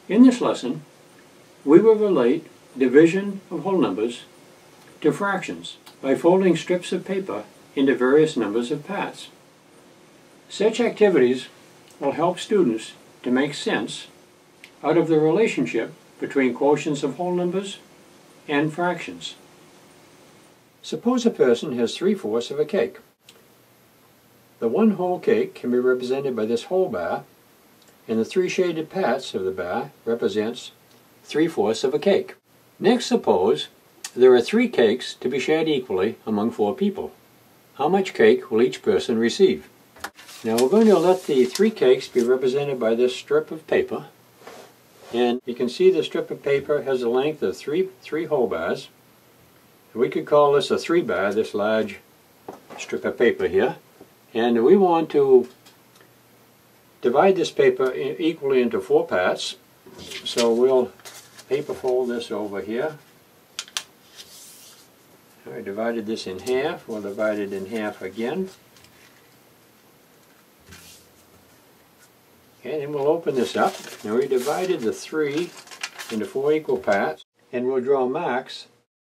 In this lesson, we will relate division of whole numbers to fractions by folding strips of paper into various numbers of parts. Such activities will help students to make sense out of the relationship between quotients of whole numbers and fractions. Suppose a person has 3/4 of a cake. The one whole cake can be represented by this whole bar, and the three shaded parts of the bar represents 3/4 of a cake. Next, suppose there are 3 cakes to be shared equally among 4 people. How much cake will each person receive? Now we're going to let the 3 cakes be represented by this strip of paper, and you can see the strip of paper has a length of three whole bars. We could call this a 3 bar, this large strip of paper here, and we want to divide this paper equally into 4 parts. So we'll paper fold this over here. I divided this in half. We'll divide it in half again. Okay, then we'll open this up. Now we divided the 3 into 4 equal parts, and we'll draw marks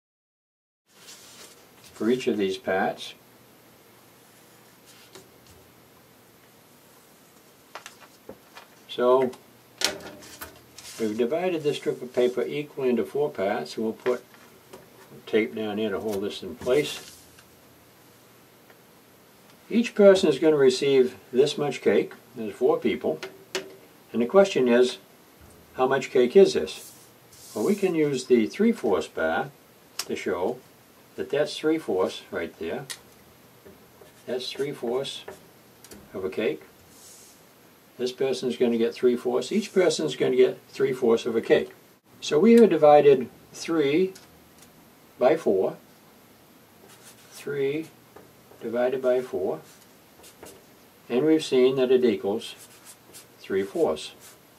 for each of these parts. So we've divided this strip of paper equally into 4 parts, and we'll put tape down here to hold this in place. Each person is going to receive this much cake. There's 4 people. And the question is, how much cake is this? Well, we can use the 3/4 bar to show that that's 3/4 right there. That's 3/4 of a cake. This person is going to get 3/4. Each person is going to get 3/4 of a cake. So we have divided 3 by 4. 3 divided by 4. And we've seen that it equals 3/4.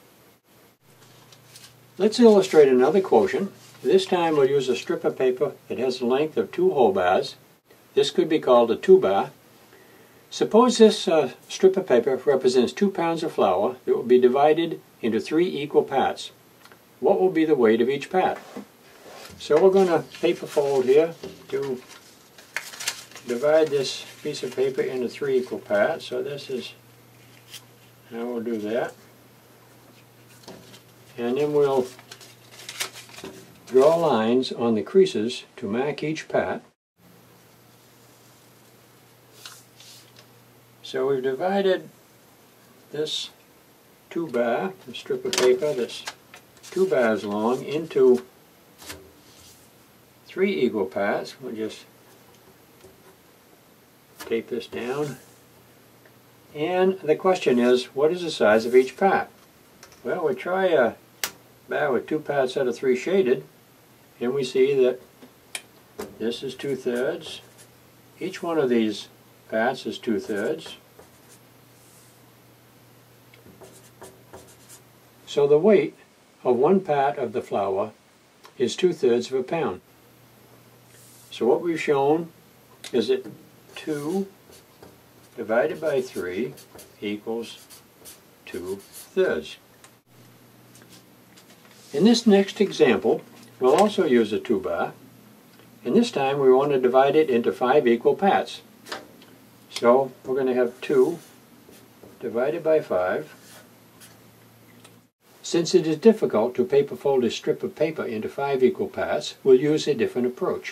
Let's illustrate another quotient. This time we'll use a strip of paper that has a length of 2 whole bars. This could be called a 2 bar. Suppose this strip of paper represents 2 pounds of flour that will be divided into 3 equal parts. What will be the weight of each part? So we're going to paper fold here to divide this piece of paper into 3 equal parts. So this is how we'll do that. And then we'll draw lines on the creases to mark each part. So we've divided this 2 bar, the strip of paper that's 2 bars long, into 3 equal parts. We'll just tape this down. And the question is, what is the size of each part? Well, we try a bar with 2 parts out of 3 shaded, and we see that this is 2/3. Each one of these parts is 2/3. So the weight of 1 part of the flour is 2/3 of a pound. So what we've shown is that 2 divided by 3 equals 2/3. In this next example, we'll also use a 2 bar, and this time we want to divide it into 5 equal parts. So we're going to have 2 divided by 5. Since it is difficult to paper fold a strip of paper into 5 equal parts, we'll use a different approach.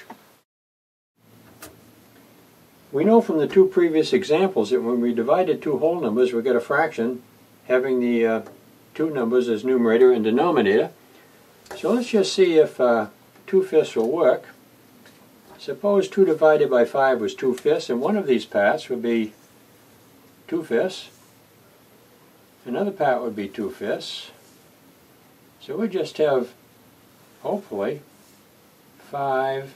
We know from the 2 previous examples that when we divided 2 whole numbers, we get a fraction having the 2 numbers as numerator and denominator. So let's just see if 2/5 will work. Suppose 2 divided by 5 was 2/5, and one of these parts would be 2/5. Another part would be 2/5. So we just have, hopefully, 5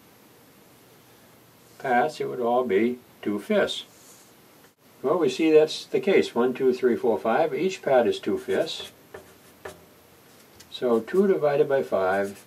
parts. It would all be 2/5. Well, we see that's the case. 1, 2, 3, 4, 5. Each part is 2/5. So 2 divided by 5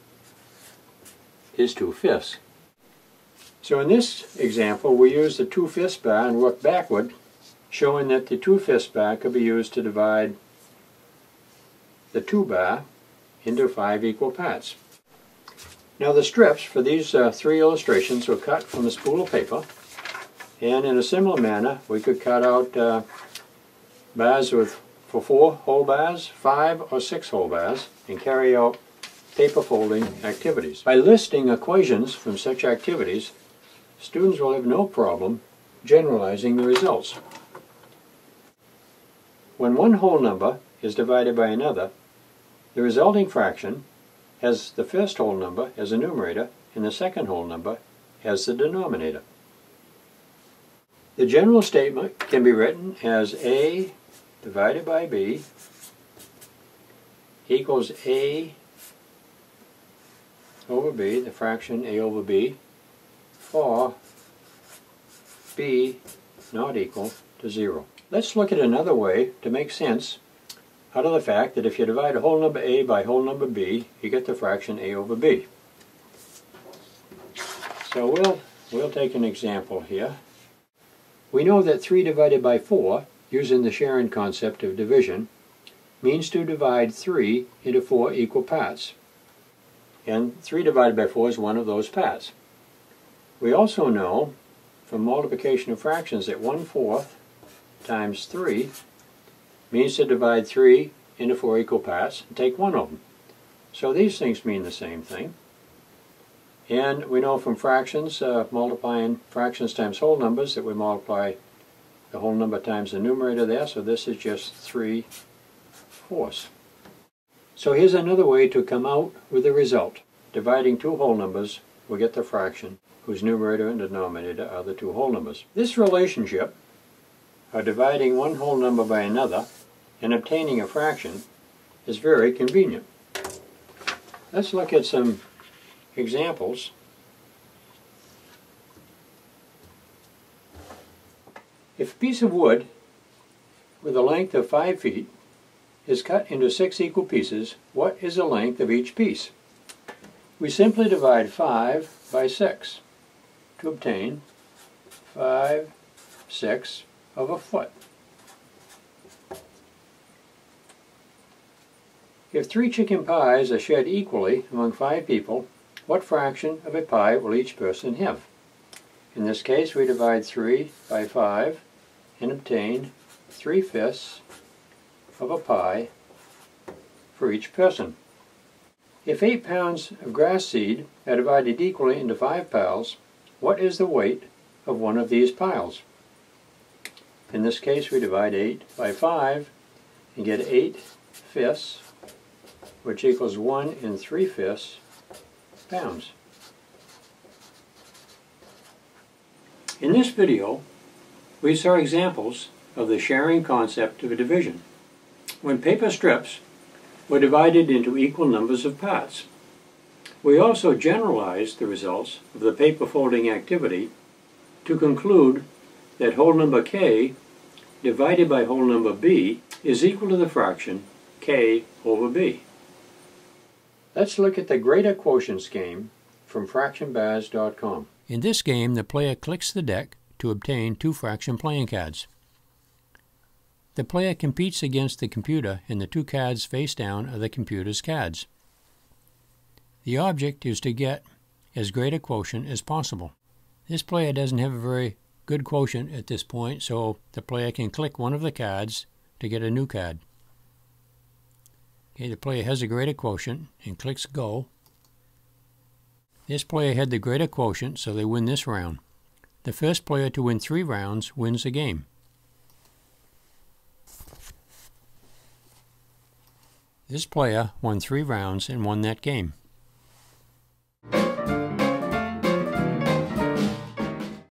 is 2/5. So in this example, we use the 2/5 bar and work backward, showing that the 2/5 bar could be used to divide the 2 bar into 5 equal parts. Now the strips for these 3 illustrations were cut from a spool of paper, and in a similar manner we could cut out bars for 4 whole bars, 5 or 6 whole bars, and carry out paper folding activities. By listing equations from such activities, students will have no problem generalizing the results. When one whole number is divided by another, the resulting fraction has the first whole number as a numerator and the second whole number as the denominator. The general statement can be written as A divided by B equals A over B, the fraction A over B, for B not equal to 0. Let's look at another way to make sense out of the fact that if you divide a whole number A by whole number B, you get the fraction A over B. So we'll take an example here. We know that 3 divided by 4, using the sharing concept of division, means to divide 3 into 4 equal parts. And 3 divided by 4 is one of those parts. We also know from multiplication of fractions that 1/4 times 3 means to divide 3 into 4 equal parts and take one of them. So these things mean the same thing. And we know from fractions, multiplying fractions times whole numbers, that we multiply the whole number times the numerator there, so this is just 3/4. So here's another way to come out with a result. Dividing 2 whole numbers, we'll get the fraction whose numerator and denominator are the 2 whole numbers. This relationship of dividing one whole number by another and obtaining a fraction is very convenient. Let's look at some examples. If a piece of wood with a length of 5 feet is cut into 6 equal pieces, what is the length of each piece? We simply divide 5 by 6 to obtain 5/6 of a foot. If 3 chicken pies are shared equally among 5 people, what fraction of a pie will each person have? In this case, we divide 3 by 5 and obtain 3/5 of a pie for each person. If 8 pounds of grass seed are divided equally into 5 piles, what is the weight of one of these piles? In this case, we divide 8 by 5 and get 8/5, which equals 1 3/5 pounds. In this video, we saw examples of the sharing concept of division, when paper strips were divided into equal numbers of parts. We also generalized the results of the paper folding activity to conclude that whole number k divided by whole number b is equal to the fraction k over b. Let's look at the Greater Quotients game from fractionbars.com. In this game, the player clicks the deck to obtain 2 fraction playing cards. The player competes against the computer, and the 2 cards face down are the computer's cards. The object is to get as great a quotient as possible. This player doesn't have a very good quotient at this point, so the player can click one of the cards to get a new card. Okay, the player has a greater quotient and clicks Go. This player had the greater quotient, so they win this round. The first player to win 3 rounds wins the game. This player won 3 rounds and won that game.